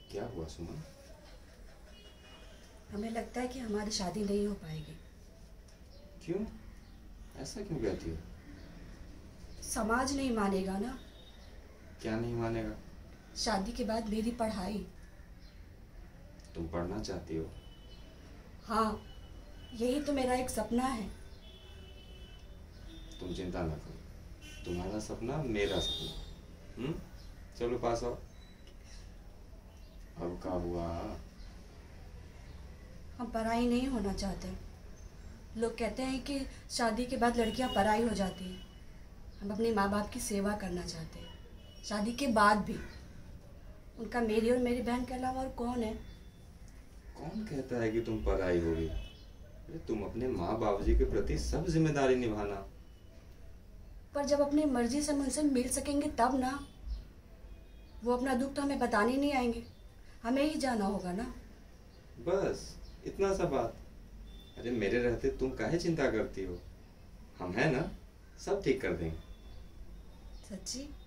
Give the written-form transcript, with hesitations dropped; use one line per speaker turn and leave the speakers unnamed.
क्या हुआ सुमन?
हमें लगता है कि हमारी शादी नहीं हो पाएगी।
क्यों? ऐसा क्यों कहती हो?
समाज नहीं मानेगा ना।
क्या नहीं मानेगा?
शादी के बाद मेरी पढ़ाई।
तुम पढ़ना चाहती हो?
हाँ, यही तो मेरा एक सपना है।
तुम चिंता ना करो, तुम्हारा सपना मेरा सपना। चलो पास आओ। अब क्या हुआ?
हम पराई नहीं होना चाहते। लोग कहते हैं कि शादी के बाद लड़कियां पराई हो जाती हैं। हम अपने माँ बाप की सेवा करना चाहते हैं, शादी के बाद भी। उनका मेरी और मेरी बहन के अलावा और कौन है?
कौन कहता है कि तुम पराई होगी? अरे तुम अपने माँ बाबूजी के प्रति सब जिम्मेदारी निभाना।
पर जब अपनी मर्जी से हम उनसे मिल सकेंगे तब ना। वो अपना दुख तो हमें बताने नहीं आएंगे, हमें ही जाना होगा ना।
बस इतना सा बात। अरे मेरे रहते तुम काहे चिंता करती हो? हम हैं ना, सब ठीक कर देंगे।
सच्ची?